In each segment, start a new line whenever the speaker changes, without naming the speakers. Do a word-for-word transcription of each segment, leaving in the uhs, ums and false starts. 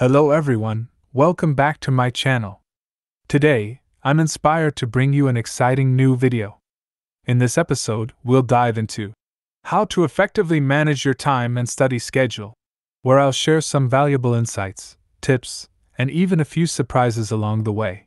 Hello everyone, welcome back to my channel. Today, I'm inspired to bring you an exciting new video. In this episode, we'll dive into how to effectively manage your time and study schedule, where I'll share some valuable insights, tips, and even a few surprises along the way.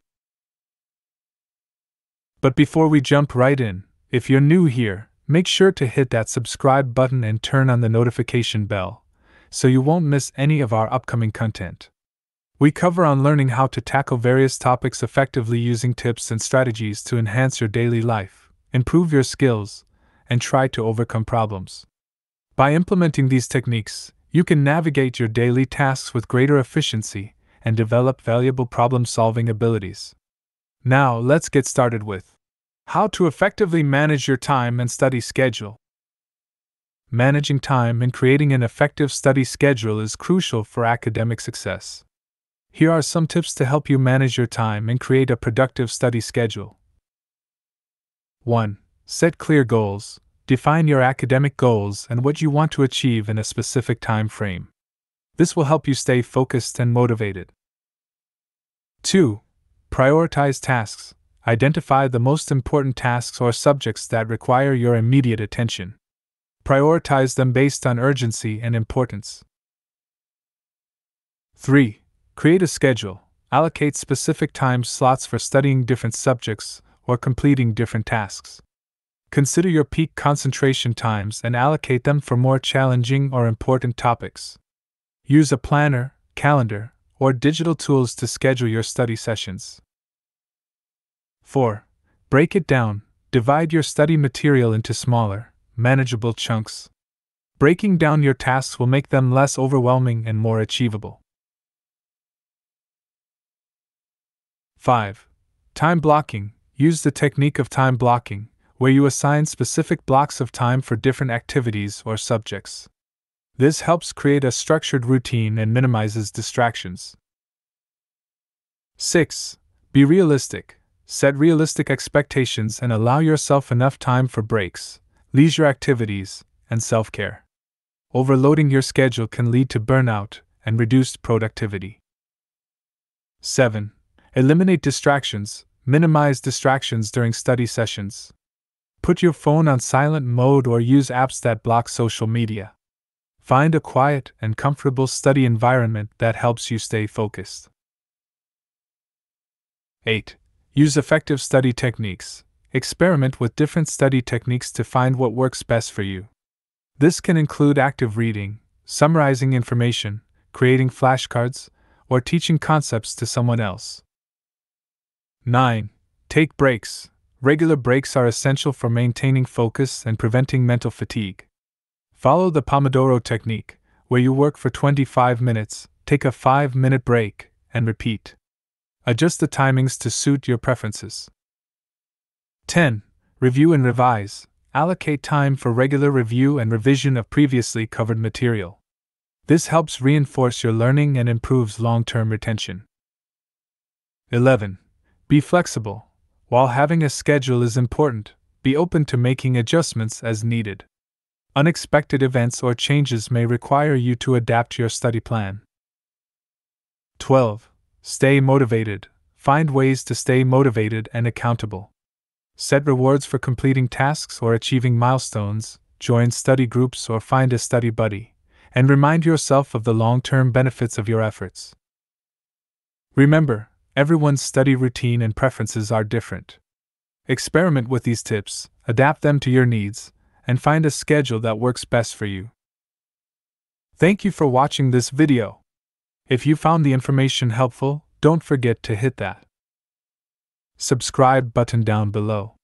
But before we jump right in, if you're new here, make sure to hit that subscribe button and turn on the notification bell, so you won't miss any of our upcoming content. We cover on learning how to tackle various topics effectively using tips and strategies to enhance your daily life, improve your skills, and try to overcome problems. By implementing these techniques, you can navigate your daily tasks with greater efficiency and develop valuable problem-solving abilities. Now, let's get started with how to effectively manage your time and study schedule. Managing time and creating an effective study schedule is crucial for academic success. Here are some tips to help you manage your time and create a productive study schedule. one. Set clear goals. Define your academic goals and what you want to achieve in a specific time frame. This will help you stay focused and motivated. two. Prioritize tasks. Identify the most important tasks or subjects that require your immediate attention. Prioritize them based on urgency and importance. three. Create a schedule. Allocate specific time slots for studying different subjects or completing different tasks. Consider your peak concentration times and allocate them for more challenging or important topics. Use a planner, calendar, or digital tools to schedule your study sessions. four. Break it down. Divide your study material into smaller, manageable chunks. Breaking down your tasks will make them less overwhelming and more achievable. five. Time blocking. Use the technique of time blocking, where you assign specific blocks of time for different activities or subjects. This helps create a structured routine and minimizes distractions. six. Be realistic. Set realistic expectations and allow yourself enough time for breaks, leisure activities, and self-care. Overloading your schedule can lead to burnout and reduced productivity. seven. Eliminate distractions. Minimize distractions during study sessions. Put your phone on silent mode or use apps that block social media. Find a quiet and comfortable study environment that helps you stay focused. eight. Use effective study techniques. Experiment with different study techniques to find what works best for you. This can include active reading, summarizing information, creating flashcards, or teaching concepts to someone else. nine. Take breaks. Regular breaks are essential for maintaining focus and preventing mental fatigue. Follow the Pomodoro technique, where you work for twenty-five minutes, take a five minute break, and repeat. Adjust the timings to suit your preferences. ten. Review and revise. Allocate time for regular review and revision of previously covered material. This helps reinforce your learning and improves long-term retention. eleven. Be flexible. While having a schedule is important, be open to making adjustments as needed. Unexpected events or changes may require you to adapt your study plan. twelve. Stay motivated. Find ways to stay motivated and accountable. Set rewards for completing tasks or achieving milestones, join study groups or find a study buddy, and remind yourself of the long-term benefits of your efforts. Remember, everyone's study routine and preferences are different. Experiment with these tips, adapt them to your needs, and find a schedule that works best for you. Thank you for watching this video. If you found the information helpful, don't forget to hit that subscribe button down below.